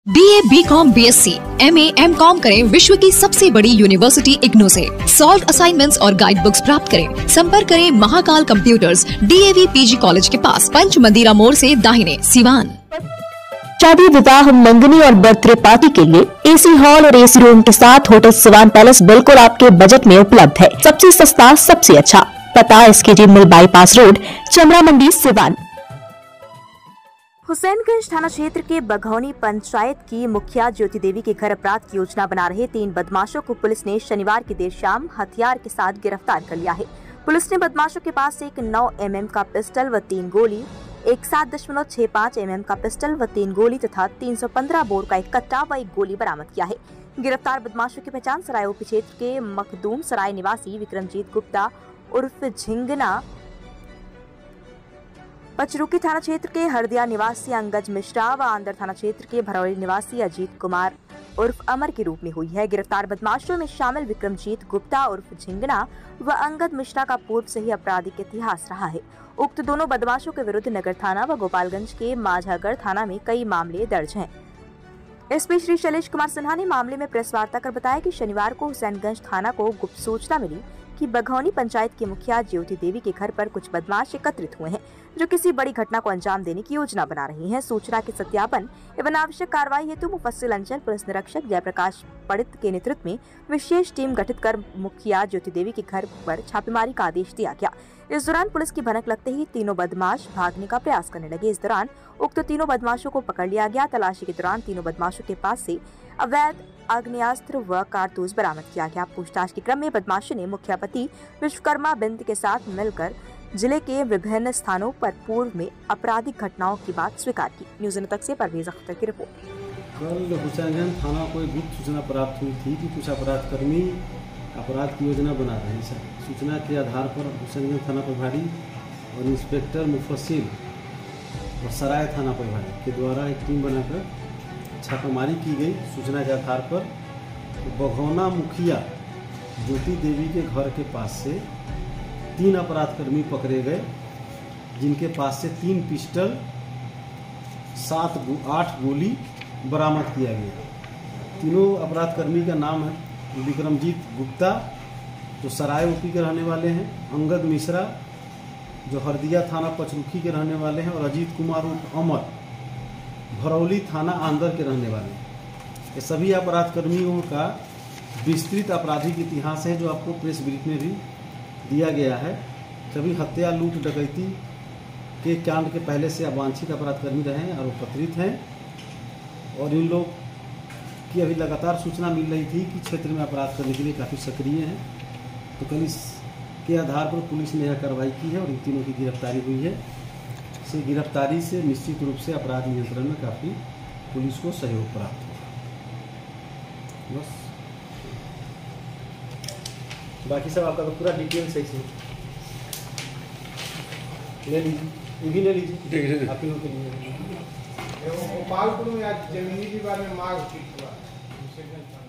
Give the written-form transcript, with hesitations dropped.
BA, BCom, BSc, MA, MCom करें विश्व की सबसे बड़ी यूनिवर्सिटी इग्नू से। सॉल्व असाइनमेंट्स और गाइड बुक्स प्राप्त करें। संपर्क करें Mahakal computers, DAV PG college के पास, पंच मंदिरा मोड़ से दाहिने, सिवान। शादी, विवाह, मंगनी और बर्थडे पार्टी के लिए AC हॉल और AC रूम के साथ होटल सिवान पैलेस बिल्कुल आपके बजट में उपलब्ध है। सबसे सस्ता, सबसे अच्छा। पता SKG mill bypass road, Chamra Mandi, Siwan. Hussainganj थाना क्षेत्र के बघौनी पंचायत की मुखिया ज्योति देवी के घर अपराध की योजना बना रहे 3 बदमाशों को पुलिस ने शनिवार की देर शाम हथियार के साथ गिरफ्तार कर लिया है। पुलिस ने बदमाशों के पास से एक 9 mm का पिस्टल व 3 गोली, एक 7.65 mm का पिस्टल व 3 गोली तथा 315 बोर का एक कट्टा व एक गोली बरामद किया है। गिरफ्तार बदमाशों की पहचान सराय ओपी क्षेत्र के मखदूम सराय निवासी विक्रमजीत गुप्ता उर्फ झिंगना, पचरुकी थाना क्षेत्र के हरदिया निवासी अंगद मिश्रा व आंदर थाना क्षेत्र के भरौली निवासी अजीत कुमार उर्फ अमर के रूप में हुई है। गिरफ्तार बदमाशों में शामिल विक्रमजीत गुप्ता उर्फ झिंगना व अंगद मिश्रा का पूर्व से ही आपराधिक इतिहास रहा है। उक्त दोनों बदमाशों के विरुद्ध नगर थाना व गोपालगंज के माझागढ़ थाना में कई मामले दर्ज हैं। SP श्री शैलेश कुमार सिन्हा ने मामले में प्रेस वार्ता कर बताया कि शनिवार को हुसैनगंज थाना को गुप्त सूचना मिली कि बघौनी पंचायत की मुखिया ज्योति देवी के घर पर कुछ बदमाश एकत्रित हुए हैं जो किसी बड़ी घटना को अंजाम देने की योजना बना रही हैं। सूचना के सत्यापन एवं आवश्यक कार्रवाई हेतु मुफस्सिल अंचल पुलिस निरीक्षक जयप्रकाश पंडित के नेतृत्व में विशेष टीम गठित कर मुखिया ज्योति देवी के घर पर छापेमारी का आदेश दिया गया। इस दौरान पुलिस की भनक लगते ही तीनों बदमाश भागने का प्रयास करने लगे। इस दौरान उक्त तीनों बदमाशों को पकड़ लिया गया। तलाशी के दौरान तीनों बदमाशों के पास से अवैध आग्नेयास्त्र व कारतूस बरामद किया गया। पूछताछ के क्रम में बदमाशों ने मुखियापति विश्वकर्मा बिंद के साथ मिलकर जिले के विभिन्न स्थानों पर पूर्व में आपराधिक घटनाओं की बात स्वीकार की। न्यूज़ तक से परवेज अख्तर की रिपोर्ट। कल हुसैनगंज थाना को एक गुप्त सूचना प्राप्त हुई थी कि कुछ अपराधकर्मी अपराध की योजना बना रहे हैं। सूचना के आधार पर हुसैनगंज थाना प्रभारी और इंस्पेक्टर मुफस्सिल और सराय थाना प्रभारी के द्वारा एक टीम बनाकर छापेमारी की गई। सूचना के आधार पर बघौना मुखिया ज्योति देवी के घर के पास से 3 अपराधकर्मी पकड़े गए, जिनके पास से 3 पिस्टल 8 गोली बरामद किया गया। तीनों अपराधकर्मी का नाम है विक्रमजीत गुप्ता जो सराय ओपी के रहने वाले हैं, अंगद मिश्रा जो हरदिया थाना पचरुखी के रहने वाले हैं और अजीत कुमार उर्फ अमर भरौली थाना आंदर के रहने वाले हैं। ये सभी अपराधकर्मियों का विस्तृत आपराधिक इतिहास है जो आपको प्रेस ब्रीफ में भी दिया गया है। सभी हत्या, लूट, डकैती के कांड के पहले से अवांछित अपराधकर्मी रहे हैं और उपद्रवित हैं और इन लोग की अभी लगातार सूचना मिल रही थी कि क्षेत्र में अपराध करने के लिए काफ़ी सक्रिय हैं। तो कल इसके आधार पर पुलिस ने यह कार्रवाई की है और इन तीनों की गिरफ्तारी हुई है। इस गिरफ्तारी से निश्चित रूप से अपराध नियंत्रण में काफ़ी पुलिस को सहयोग प्राप्त हुआ। बस बाकी सब आपका तो पूरा डिटेल सही से ले लीजिए, ये भी ले लीजिए आप लोगों के लिए। गोपालपुर में आज जमीनी विवाद में मांग हुआ।